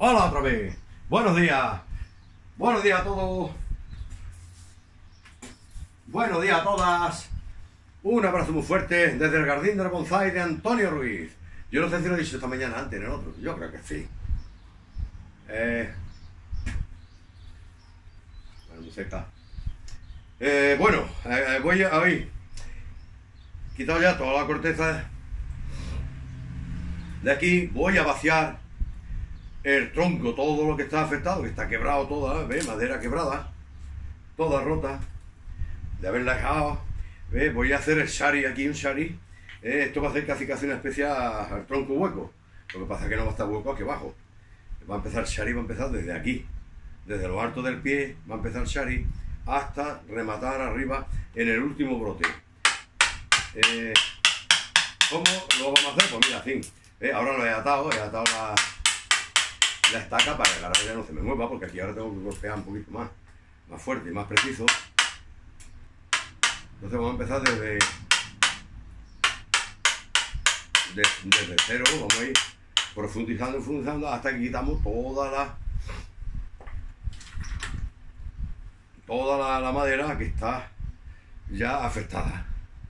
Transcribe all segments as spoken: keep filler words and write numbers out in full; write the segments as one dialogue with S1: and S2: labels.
S1: Hola otra vez. Buenos días. Buenos días a todos. Buenos días a todas. Un abrazo muy fuerte desde el Jardín del Bonsai de Antonio Ruiz. Yo no sé si lo he dicho esta mañana antes en el otro. Yo creo que sí. Eh... Bueno, música. Eh, bueno, eh, voy a hoy. Quitado ya toda la corteza de aquí. Voy a vaciar el tronco, todo lo que está afectado, que está quebrado toda, ¿ves? Madera quebrada, toda rota, de haberla dejado, ¿ves? Voy a hacer el shari aquí, un shari. ¿eh? Esto va a hacer casi casi una especie al tronco hueco. Lo que pasa es que no va a estar hueco aquí abajo. Va a empezar el shari, va a empezar desde aquí, desde lo alto del pie, va a empezar el shari hasta rematar arriba en el último brote. Eh, ¿Cómo lo vamos a hacer? Pues mira, así. ¿eh? Ahora lo he atado, he atado la... la estaca para que la raya no se me mueva, porque aquí ahora tengo que golpear un poquito más, más fuerte y más preciso. Entonces vamos a empezar desde, de, desde cero, vamos a ir profundizando, profundizando hasta que quitamos toda la toda la, la madera que está ya afectada.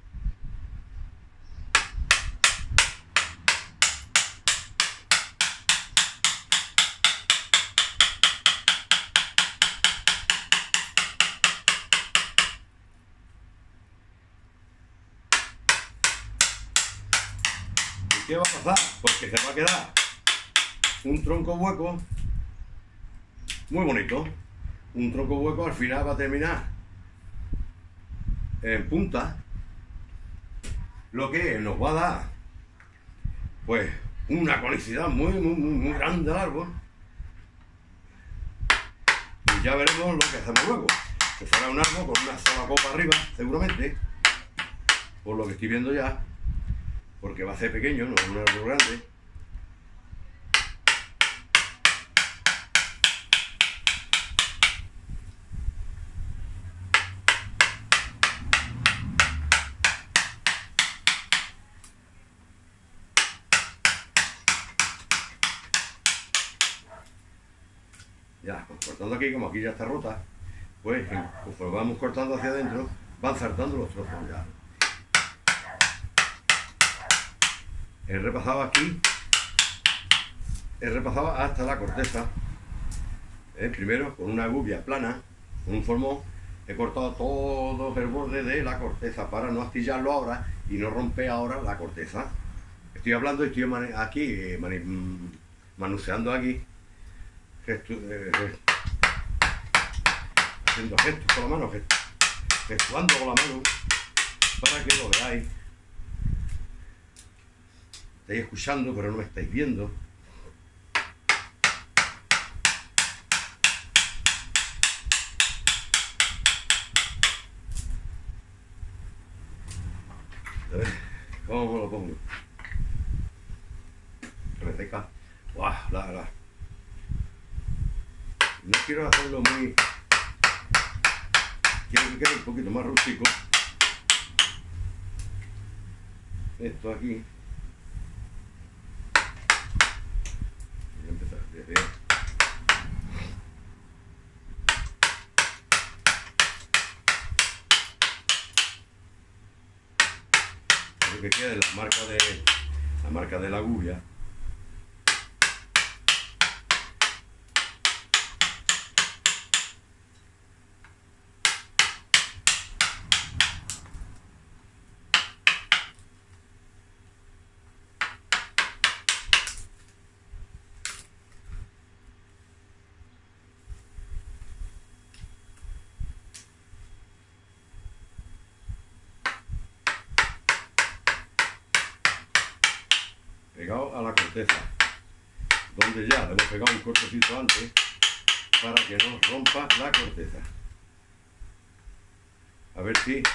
S1: ¿Qué va a pasar? Pues que se va a quedar un tronco hueco muy bonito. Un tronco hueco al final va a terminar en punta, lo que nos va a dar pues una conicidad muy, muy, muy, muy grande al árbol. Y ya veremos lo que hacemos luego. Que será un árbol con una sola copa arriba, seguramente, por lo que estoy viendo ya. Porque va a ser pequeño, no es un árbol grande. Ya, pues cortando aquí, como aquí ya está rota, pues conforme vamos cortando hacia adentro, van saltando los trozos ya. He repasado aquí, he repasado hasta la corteza. ¿eh? Primero con una gubia plana, con un formón, he cortado todo el borde de la corteza para no astillarlo ahora y no romper ahora la corteza. Estoy hablando y estoy aquí, eh, manuseando aquí, gestu eh, eh, haciendo gestos con la mano, gest gestuando con la mano, para que lo veáis. Estáis escuchando, pero no me estáis viendo. A ver, ¿cómo lo pongo? Que me seca. ¡Guau! La, la. No quiero hacerlo muy... Quiero que quede un poquito más rústico. Esto aquí. Que quede la marca de la marca de la gubia. Pegado a la corteza, donde ya le hemos pegado un cortecito antes para que no rompa la corteza. A ver si,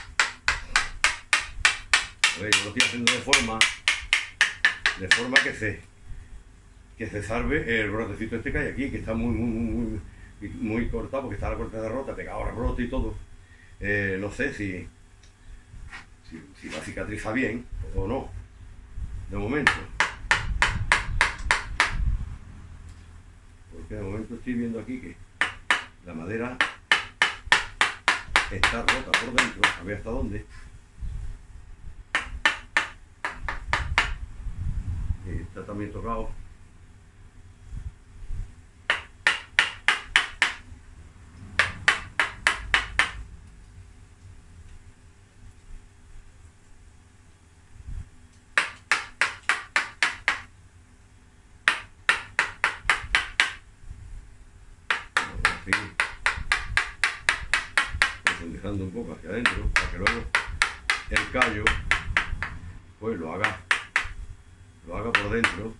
S1: a ver, yo lo estoy haciendo de forma de forma que se que se salve el brotecito este que hay aquí, que está muy muy muy muy, muy cortado, porque está la corteza rota, pegado al brote y todo. Eh, no sé si, si si va a cicatrizar bien o no, de momento. porque de momento estoy viendo aquí que la madera está rota por dentro, a ver hasta dónde. Está también tocado. Profundizando un poco hacia adentro para que luego el callo pues lo haga lo haga por dentro.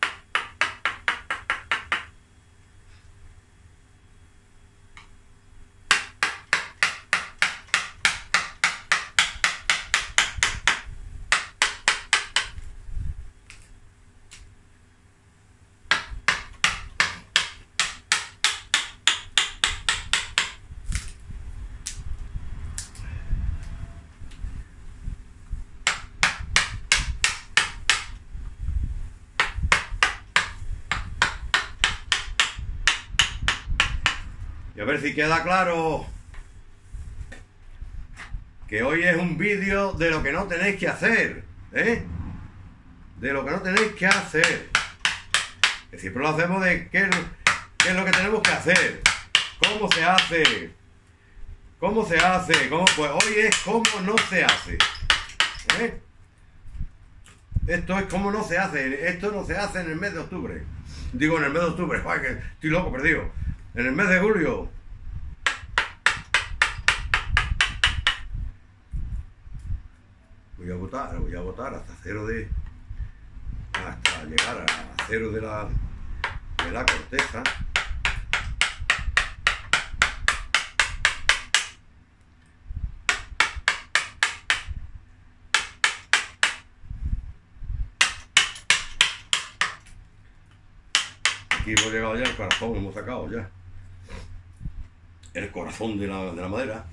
S1: Y a ver si queda claro que hoy es un vídeo de lo que no tenéis que hacer, ¿eh? De lo que no tenéis que hacer. Que siempre lo hacemos de qué, qué es lo que tenemos que hacer, cómo se hace, cómo se hace, cómo, pues hoy es cómo no se hace, ¿eh? Esto es cómo no se hace, esto no se hace en el mes de octubre. Digo en el mes de octubre, ¡ay, que estoy loco, perdido! En el mes de julio. Voy a botar, voy a botar hasta cero de... hasta llegar a cero de la, de la corteza. Aquí hemos llegado ya al corazón, hemos sacado ya el corazón de la, de la madera.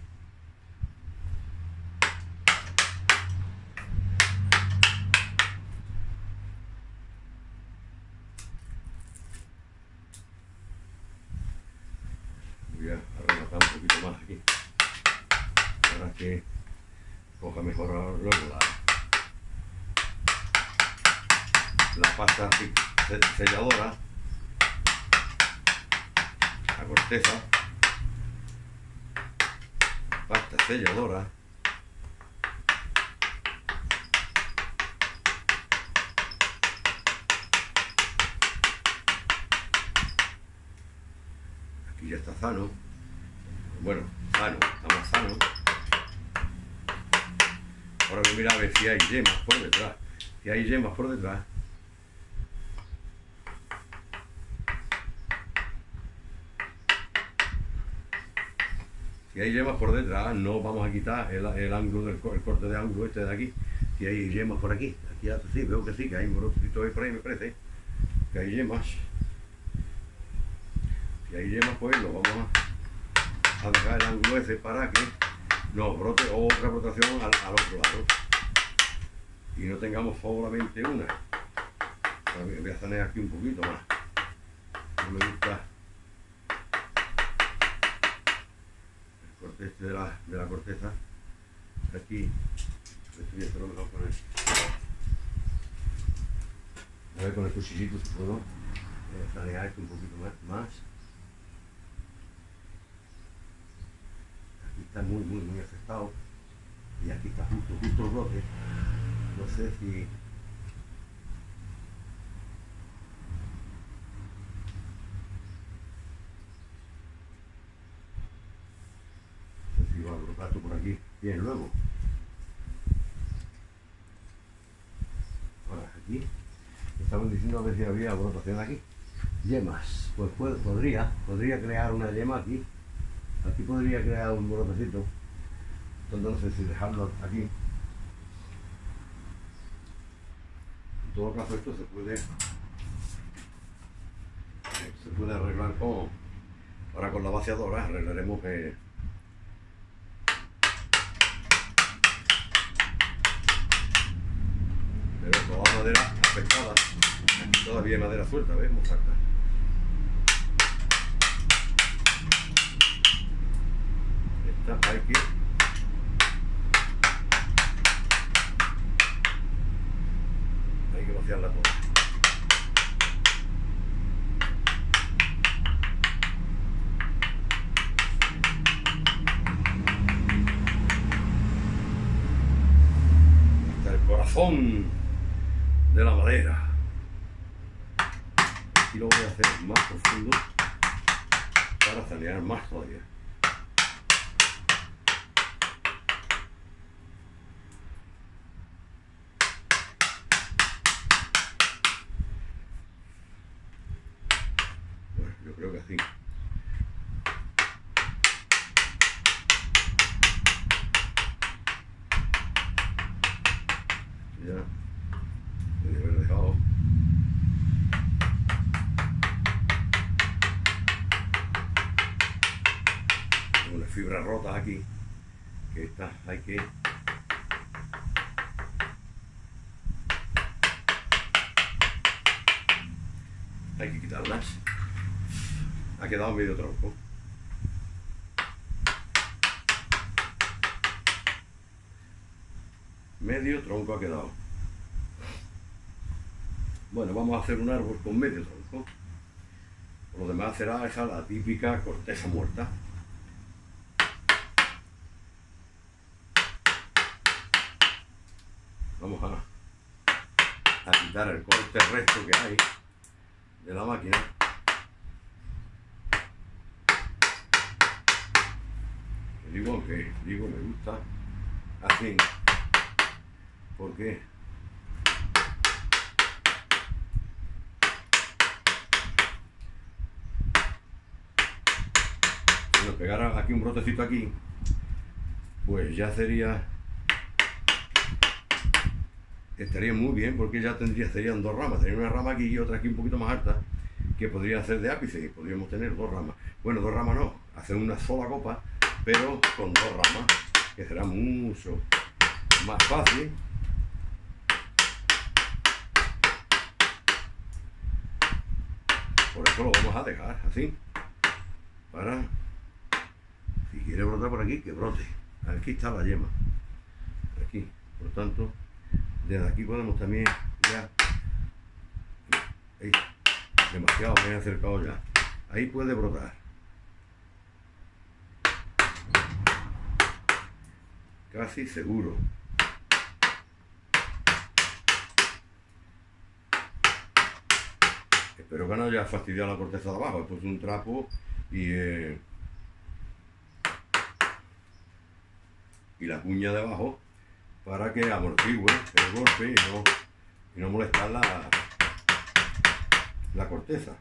S1: Voy a rematar un poquito más aquí para que coja mejor luego la, la pasta selladora, la corteza, pasta selladora. Aquí ya está sano. Bueno, sano, está más sano. Ahora voy a mirar a ver si hay yemas por detrás. Si hay yemas por detrás. Si hay yemas por detrás, no vamos a quitar el, el ángulo del el corte de ángulo este de aquí. Si hay yemas por aquí, aquí sí, veo que sí, que hay un brotecito ahí por ahí, me parece que hay yemas. Si hay yemas, pues lo vamos a, a dejar el ángulo ese para que nos brote otra rotación al, al otro lado y no tengamos solamente una. Voy a sanear aquí un poquito más. No me gusta corte este de la, de la corteza. Aquí estoy esto lo mejor con el, a ver con el cuchillito si puedo eh, sanear esto un poquito más, más. Aquí está muy muy muy afectado y aquí está justo justo el brote. No sé si va a brotar esto por aquí bien luego. Ahora aquí estamos diciendo a ver si había brotación aquí. Yemas, pues puede, podría podría crear una yema aquí. Aquí podría crear un brotecito. Entonces no sé si dejarlo aquí. En todo caso esto se puede se puede arreglar con ahora con la vaciadora. Arreglaremos que pero toda madera afectada. Aquí todavía hay madera suelta, ¿ves? Exacta. Esta hay que hay que vaciarla toda. Hasta el corazón de la madera. Aquí lo voy a hacer más profundo para sanear más todavía. Bueno, yo creo que así. Ya podría haber dejado. Unas fibras rotas aquí, que estas hay que hay que quitarlas. Ha quedado medio tronco. Medio tronco ha quedado. Bueno, vamos a hacer un árbol con medio tronco. Por lo demás será esa la típica corteza muerta. Vamos a, a quitar el corte recto que hay de la máquina. Digo que digo me gusta así porque si nos pegara aquí un brotecito aquí, pues ya sería estaría muy bien, porque ya tendría serían dos ramas, tendría una rama aquí y otra aquí un poquito más alta, que podría ser de ápice, y podríamos tener dos ramas. Bueno, dos ramas no, hacer una sola copa, pero con dos ramas, que será mucho más fácil. Por eso lo vamos a dejar así, para, si quiere brotar por aquí, que brote. Aquí está la yema, aquí, por tanto, desde aquí podemos también ya, ahí, demasiado me he acercado ya, ahí puede brotar. Casi seguro. Espero que no haya fastidiado la corteza de abajo. He puesto un trapo y, eh, y la cuña de abajo para que amortigue el golpe y no, y no molestar la, la corteza.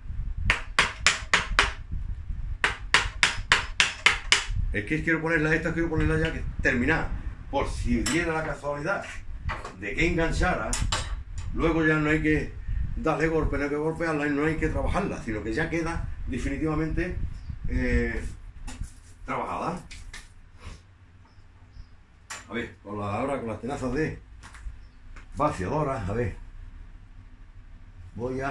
S1: Es que quiero ponerla esta, quiero ponerla ya que terminar, por si diera la casualidad de que enganchara, luego ya no hay que darle golpe, no hay que golpearla y no hay que trabajarla, sino que ya queda definitivamente eh, trabajada. A ver, con la, ahora con las tenazas de vaciadoras, a ver, voy a,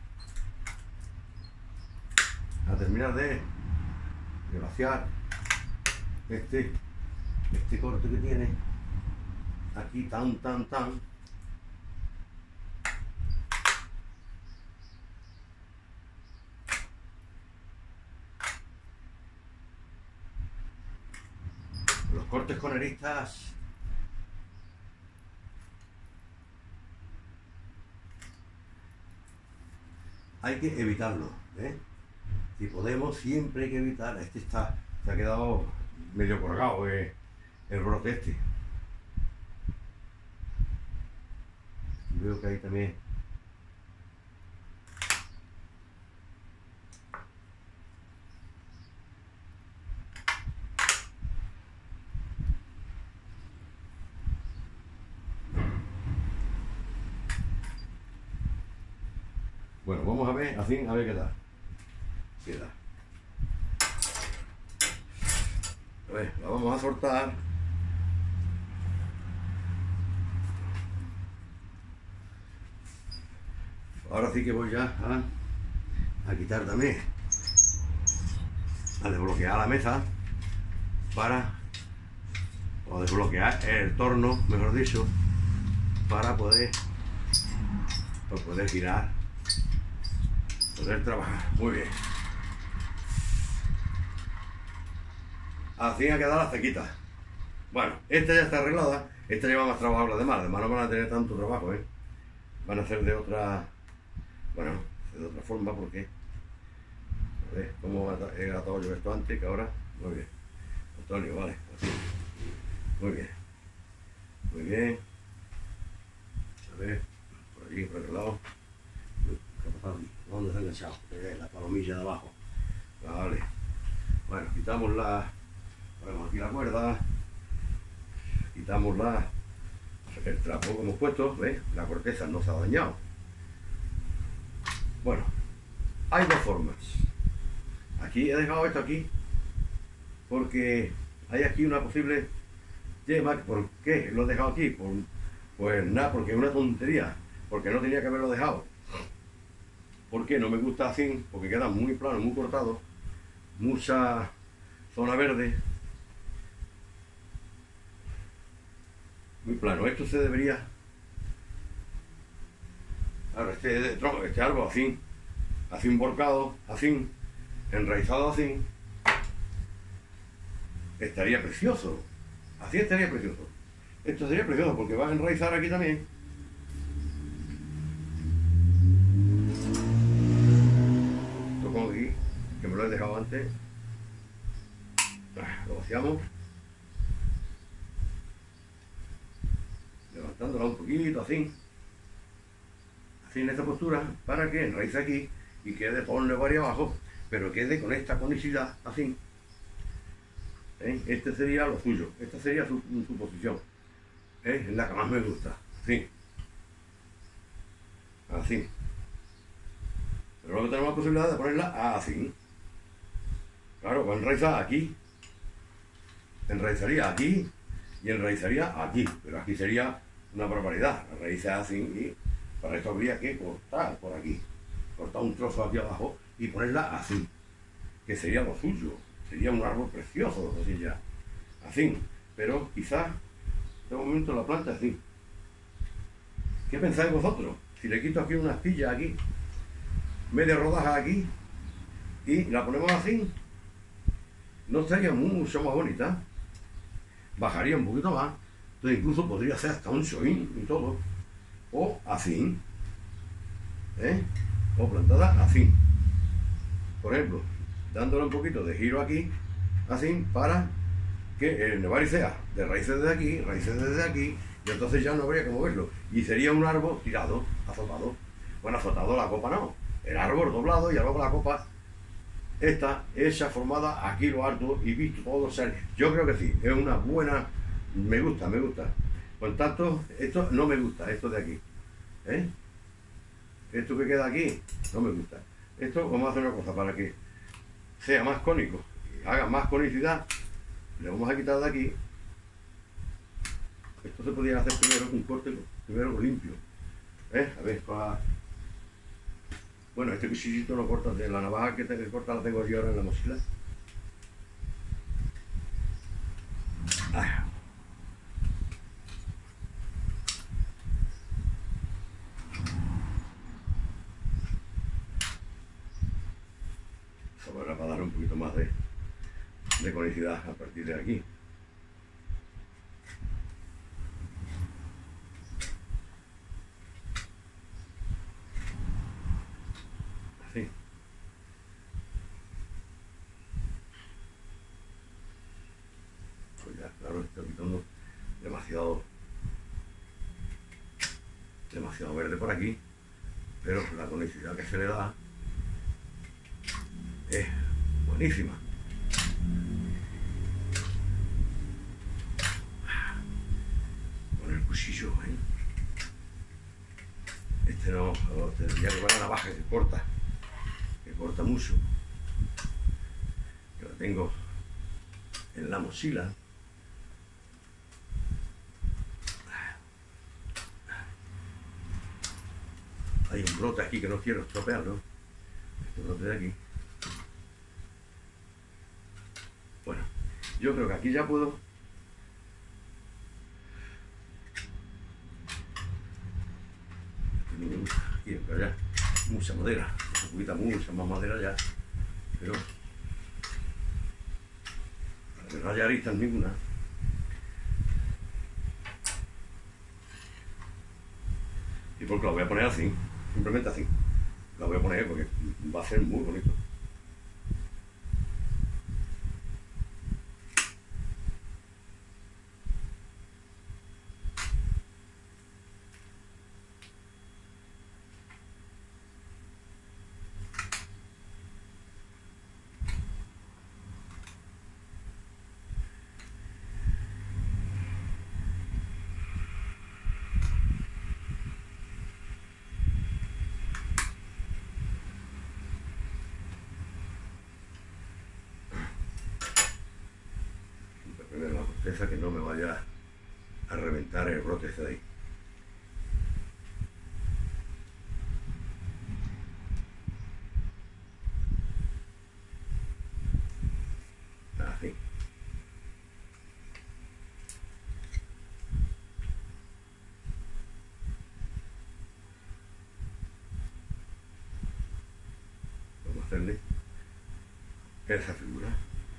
S1: a terminar de, de vaciar este, este corte que tiene aquí tan, tan, tan. Los cortes con aristas hay que evitarlo, ¿eh? Si podemos, siempre hay que evitar. Este está, se ha quedado medio colgado, ¿eh? El brote este. Y veo que ahí también. Bueno, vamos a ver, así, a ver qué tal. ¿Qué da? A ver, la vamos a soltar. Ahora sí que voy ya a, a quitar también, a desbloquear la mesa para o desbloquear el torno, mejor dicho, para poder, para poder girar, poder trabajar. Muy bien. Así ha quedado la cequita. Bueno, esta ya está arreglada. Esta lleva más trabajo que la demás. Además no van a tener tanto trabajo, ¿eh? Van a hacer de otra... Bueno, de otra forma, porque... A ver, ¿cómo he atado yo esto antes que ahora? Muy bien. Antonio, vale, así. Muy bien. Muy bien. A ver, por aquí, por aquel lado. ¿Qué ha pasado aquí? ¿Dónde se ha enganchado? La palomilla de abajo. Vale. Bueno, quitamos la... Ponemos aquí la cuerda. Quitamos la... el trapo que hemos puesto, ¿ves? La corteza no se ha dañado. Bueno, hay dos formas. Aquí he dejado esto aquí porque hay aquí una posible yema. ¿Por qué lo he dejado aquí? Por, pues nada, porque es una tontería, porque no tenía que haberlo dejado. ¿Por qué? No me gusta así, porque queda muy plano, muy cortado, mucha zona verde, muy plano. Esto se debería... Ahora, este, este árbol así, así emborcado, así, enraizado así, estaría precioso. Así estaría precioso. Esto sería precioso porque va a enraizar aquí también. Esto como aquí, que me lo he dejado antes. Lo vaciamos. Levantándola un poquito así. En esta postura para que enraice aquí y quede por el nevario abajo, pero quede con esta conicidad así. ¿Eh? Este sería lo suyo, esta sería su, su posición. ¿Eh? Es la que más me gusta, así. Así. Pero luego tenemos la posibilidad de ponerla así. Claro, va a enraizar aquí, enraizaría aquí y enraizaría aquí, pero aquí sería una barbaridad. La raíz es así y para esto habría que cortar por aquí, cortar un trozo aquí abajo y ponerla así, que sería lo suyo, sería un árbol precioso, así ya, así, pero quizás de momento la planta así. ¿Qué pensáis vosotros? Si le quito aquí una astilla aquí, media rodaja aquí, y la ponemos así, no estaría mucho más bonita, bajaría un poquito más, entonces incluso podría ser hasta un shoin y todo. O así, ¿eh? O plantada así. Por ejemplo, dándole un poquito de giro aquí, así, para que el nevari sea de raíces desde aquí, raíces desde aquí, y entonces ya no habría que moverlo. Y sería un árbol tirado, azotado. Bueno, azotado la copa no. El árbol doblado y luego la copa, esta, esa formada aquí lo harto y visto todo ser. Yo creo que sí, es una buena, me gusta, me gusta. Por tanto, esto no me gusta, esto de aquí. ¿Eh? Esto que queda aquí, no me gusta. Esto vamos a hacer una cosa para que sea más cónico, y haga más conicidad. Le vamos a quitar de aquí. Esto se podría hacer primero con un corte, primero limpio. ¿Eh? A ver, para... Bueno, este cuchillito lo corta, de la navaja que te que corta la tengo yo ahora en la mochila. Ah. Para dar un poquito más de, de conicidad a partir de aquí. Así. Pues ya, claro, estoy quitando demasiado demasiado verde por aquí, pero la conicidad que se le da es buenísima. Con el cuchillo, ¿eh? Este no, tendría que poner una navaja que corta, que corta mucho. Que la tengo en la mochila. Hay un brote aquí que no quiero estropearlo. Este brote de aquí. Bueno, yo creo que aquí ya puedo que no me gusta. Aquí, pero ya, mucha madera, un poquito mucha más madera ya, pero de raya aristas ninguna. Y porque la voy a poner así, simplemente así. La voy a poner porque va a ser muy bonito. La corteza, que no me vaya a reventar el brote ese de ahí. Así. Vamos a hacerle esa figura.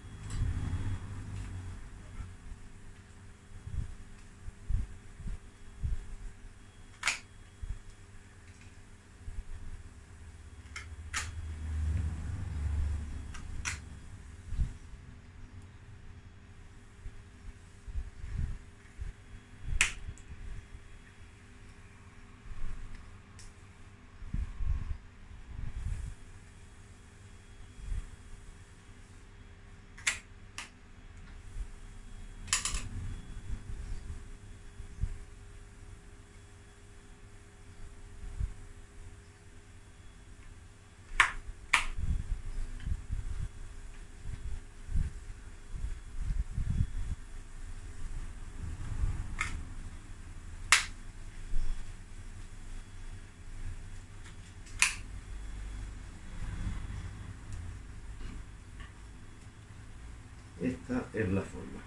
S1: Esta es la forma.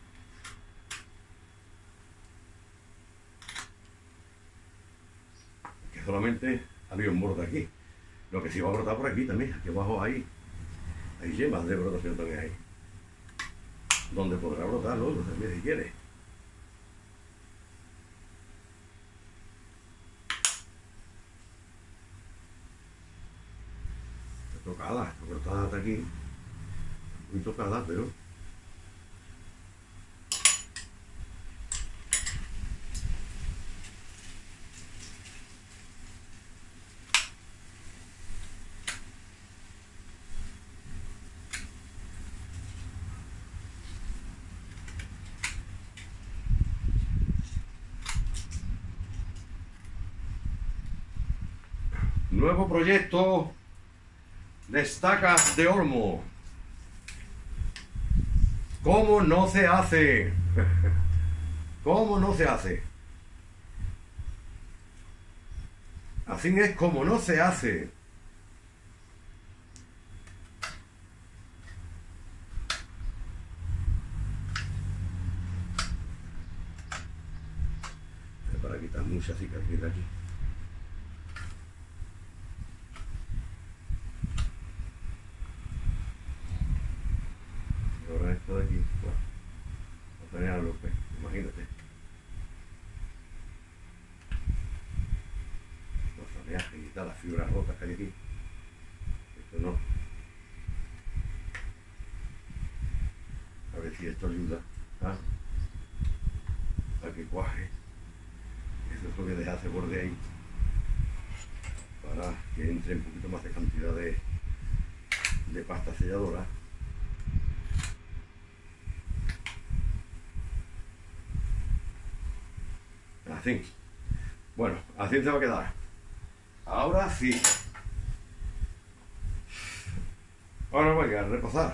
S1: Que solamente había un borde aquí. Lo que sí va a brotar por aquí también. Aquí abajo hay, hay yemas de brotación también ahí. Donde podrá brotar lo otro también si quiere. Está tocada, está cortada hasta aquí. Muy tocada, pero nuevo proyecto de estacas de olmo. ¿Cómo no se hace? ¿Cómo no se hace? Así es como no se hace. Para quitar mucha cicatriz aquí. Ahora esto de aquí, bueno, no tenía los pies, imagínate. No sabía quitar las fibras rotas que hay aquí. Esto no. A ver si esto ayuda, ¿ah? A que cuaje. Eso es lo que deja ese borde ahí. Para que entre un poquito más de cantidad de, de pasta selladora. Así. Bueno, así se va a quedar. Ahora sí. Ahora voy a reposar.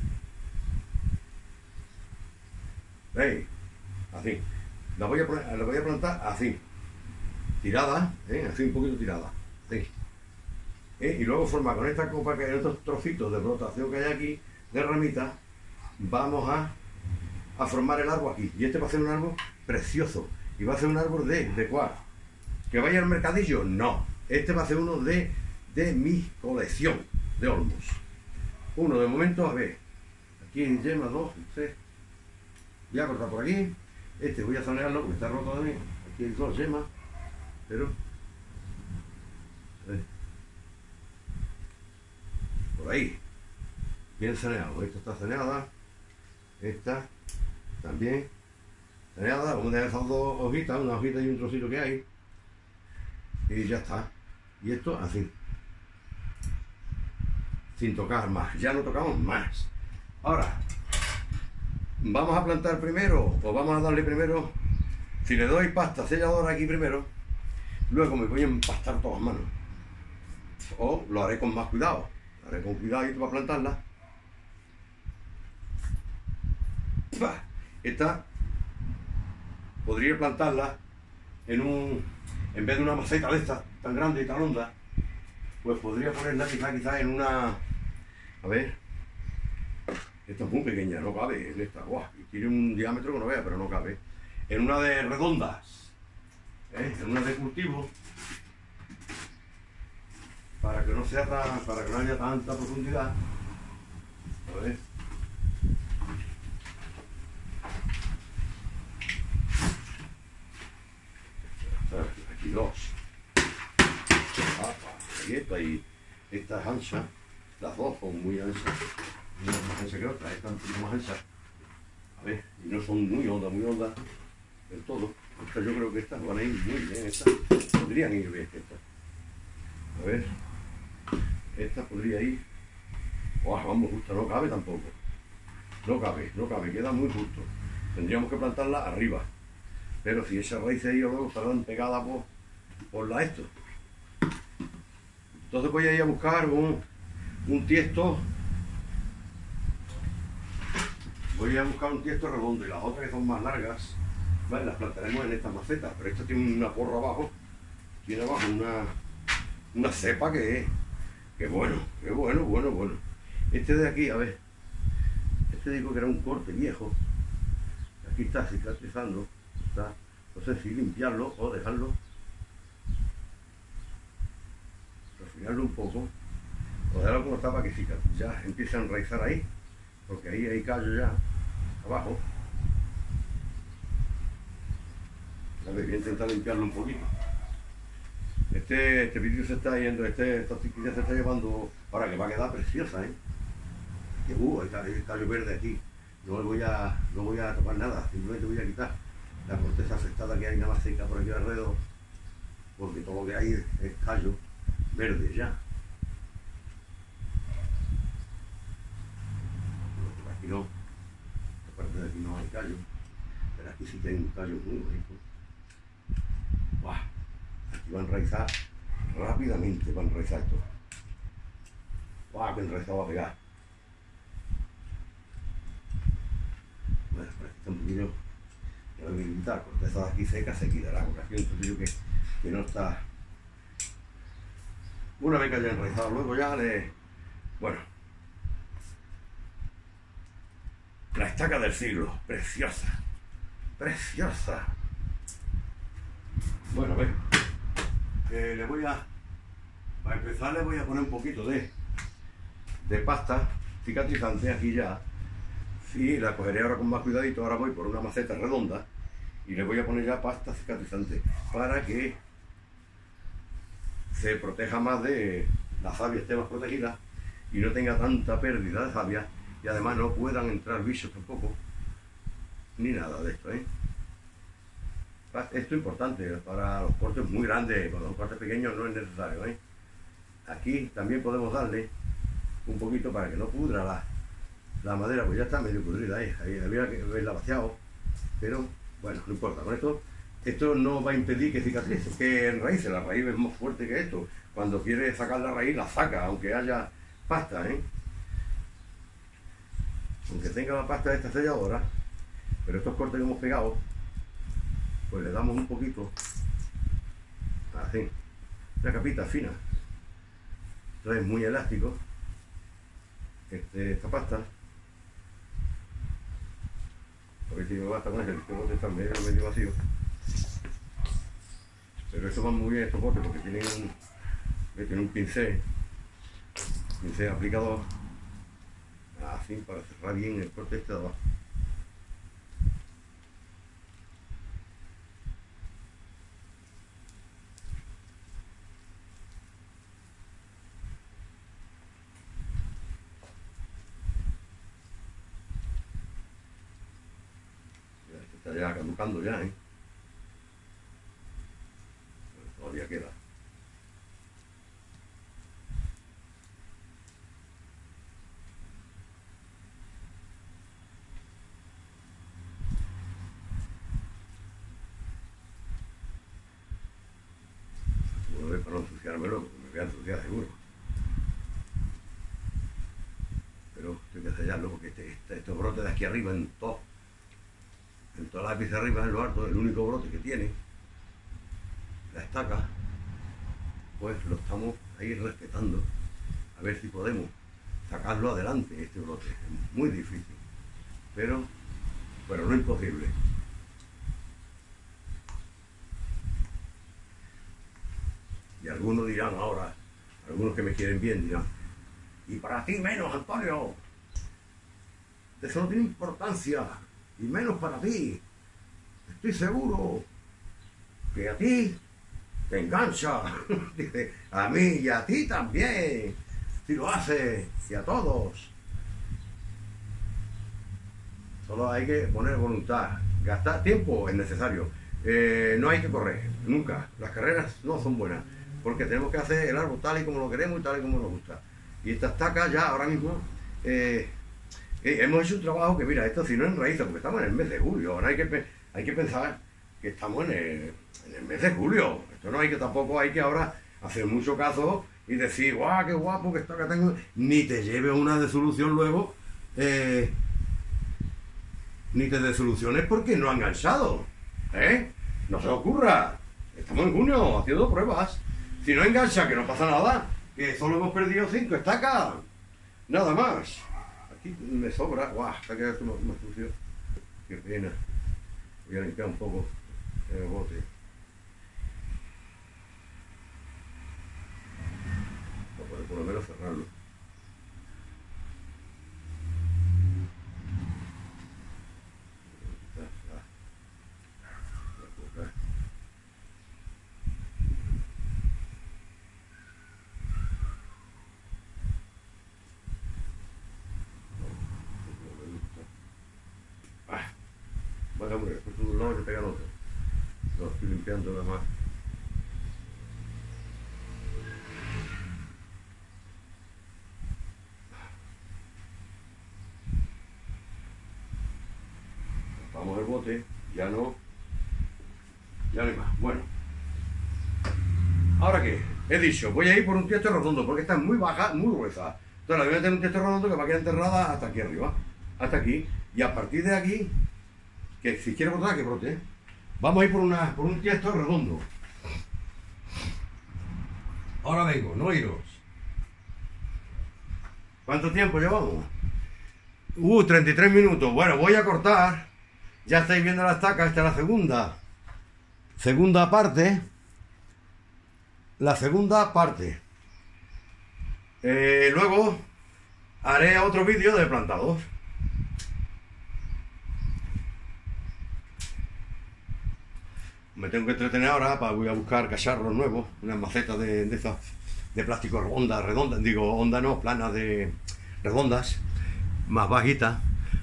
S1: ¿Veis? Así. La voy a, poner, la voy a plantar así. Tirada, ¿eh? Así un poquito tirada. Así. ¿Eh? Y luego forma con esta copa que hay estos trocitos de brotación que hay aquí, de ramitas, vamos a, a formar el árbol aquí. Y este va a ser un árbol precioso. Y va a ser un árbol de, de cuar. ¿Que vaya al mercadillo? No. Este va a ser uno de, de mi colección de olmos. Uno de momento, a ver. Aquí en yema, dos, tres. Voy a cortar por aquí. Este voy a sanearlo porque está roto también. Aquí hay dos yemas. Pero... a ver. Por ahí. Bien saneado. Esta está saneada. Esta también saneada. Vamos a dejar esas dos hojitas, una hojita y un trocito que hay. Y ya está. Y esto así. Sin tocar más. Ya no tocamos más. Ahora, ¿vamos a plantar primero o vamos a darle primero? Si le doy pasta selladora aquí primero, luego me voy a empastar todas las manos. O lo haré con más cuidado. Lo haré con cuidado para plantarla. Esta podría plantarla en un, en vez de una maceta de esta tan grande y tan honda, pues podría ponerla quizá, quizá en una, a ver, esta es muy pequeña, no cabe en esta, guau, tiene un diámetro que no vea, pero no cabe, en una de redondas, ¿eh? En una de cultivo, para que no sea tan, para que no haya tanta profundidad, a ver. Aquí dos. Y esta y esta es ancha. Las dos son muy anchas. Una más ancha que otra, esta un poquito más ancha. A ver, y no son muy hondas, muy hondas del todo. Esta yo creo que estas van a ir muy bien. Estas podrían ir bien. Estas. A ver. Esta podría ir. Oh, vamos, justo, no cabe tampoco. No cabe, no cabe, queda muy justo. Tendríamos que plantarla arriba. Pero si esas raíces ahí luego estarán pegadas por, por la esto. Entonces voy a ir a buscar un, un tiesto. Voy a buscar un tiesto redondo y las otras que son más largas, vale, las plantaremos en estas macetas. Pero esta tiene una porra abajo. Tiene abajo una, una cepa que es, que bueno, que bueno, bueno, bueno. Este de aquí, a ver. Este digo que era un corte viejo. Aquí está cicatrizando. Está, no sé si limpiarlo o dejarlo, refinarlo un poco, o dejarlo como está para que ya empiece a enraizar ahí, porque ahí hay callo ya abajo. A ver, voy a intentar limpiarlo un poquito. Este, este vídeo se está yendo, este, esta chiquilla se está llevando, ahora que va a quedar preciosa, ¿eh? Que uh, el callo, el callo verde aquí, no voy a, no voy a tocar nada, simplemente voy a quitar la corteza afectada que hay nada más seca por aquí alrededor, porque todo lo que hay es callo verde ya. Aquí no, esta parte de aquí no hay callo, pero aquí sí tengo un callo muy bonito. ¡Buah! Aquí va a enraizar rápidamente, va a enraizar esto. ¡Buah! Que enraizado va a pegar. Bueno, por aquí está un poquillo. Ya lo voy a quitar, corteza de aquí seca se quitará, porque aquí hay un poquillo que, que no está. Una vez que haya enraizado, luego ya le. Bueno. La estaca del siglo, preciosa. Preciosa. Bueno, a ver. Eh, le voy a. Para empezar, le voy a poner un poquito de. de pasta cicatrizante aquí ya. Sí, la cogeré ahora con más cuidadito. Ahora voy por una maceta redonda y le voy a poner ya pasta cicatrizante para que se proteja más de la savia, esté más protegida y no tenga tanta pérdida de savia y además no puedan entrar bichos tampoco ni nada de esto, ¿eh? Esto es importante para los cortes muy grandes, para los cortes pequeños no es necesario, ¿eh? Aquí también podemos darle un poquito para que no pudra la La madera, pues ya está medio pudrida ahí, ahí había que haberla vaciado, pero bueno, no importa, con esto, esto no va a impedir que cicatrice, que enraíce, la raíz es más fuerte que esto, cuando quiere sacar la raíz la saca, aunque haya pasta, ¿eh? Aunque tenga la pasta de esta selladora, pero estos cortes que hemos pegado, pues le damos un poquito, así, una capita fina, esto es muy elástico, este, esta pasta. A ver si me basta con eso, el bote está medio, medio vacío. Pero eso va muy bien estos botes porque tienen un, tienen un pincel, pincel aplicador, así para cerrar bien el corte este de abajo. Ya, este está ya caducando ya, ¿eh? Todavía queda. Bueno, para no ensuciármelo, porque me voy a ensuciar seguro. Pero tengo que sellarlo porque este, este, estos brotes de aquí arriba, en todo, en toda la pieza arriba, en lo alto, el único brote que tiene, la estaca, pues lo estamos ahí respetando, a ver si podemos sacarlo adelante este brote. Es muy difícil, pero, pero no imposible. Y algunos dirán ahora, algunos que me quieren bien dirán, y para ti menos, Antonio, eso no tiene importancia, y menos para ti. Estoy seguro que a ti te engancha. Dice, a mí y a ti también, si lo haces, y a todos. Solo hay que poner voluntad, gastar tiempo es necesario. Eh, no hay que correr, nunca. Las carreras no son buenas, porque tenemos que hacer el árbol tal y como lo queremos y tal y como nos gusta. Y esta estaca ya ahora mismo, eh, eh, hemos hecho un trabajo que, mira, esto si no enraiza, porque estamos en el mes de julio, ahora hay que, hay que pensar que estamos en el, en el mes de julio. Esto no hay que tampoco, hay que ahora hacer mucho caso y decir, guau, qué guapo que estaca tengo, ni te lleve una desolución luego, eh, ni te desoluciones porque no ha enganchado, ¿eh? No se ocurra, estamos en junio haciendo pruebas. Si no engancha, que no pasa nada, que solo hemos perdido cinco estacas, nada más. Aquí me sobra, guau, está quedando más, más sucio, qué pena. Voy a limpiar un poco el bote. Para poder por lo menos cerrarlo. Bueno, hombre, por un lado le pega al otro. Lo estoy limpiando nada más. Tapamos el bote, ya no. Ya no hay más. Bueno. ¿Ahora qué? He dicho, voy a ir por un tiesto redondo, porque está muy baja, muy gruesa. Entonces la voy a tener un tiesto redondo que va a quedar enterrada hasta aquí arriba. Hasta aquí. Y a partir de aquí, que si quiere brotar, que brote, ¿eh? Vamos a ir por, una, por un tiesto redondo. Ahora vengo, no iros. ¿Cuánto tiempo llevamos? Uh, treinta y tres minutos. Bueno, voy a cortar. Ya estáis viendo la estaca, esta es la segunda. Segunda parte. La segunda parte. Eh, luego haré otro vídeo de plantados. Me tengo que entretener ahora, para voy a buscar cacharros nuevos, unas macetas de, de esas de plástico redondas, redondas, digo, onda no, planas de redondas, más bajitas.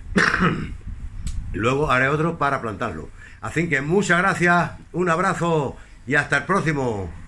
S1: Y luego haré otro para plantarlo. Así que muchas gracias, un abrazo y hasta el próximo.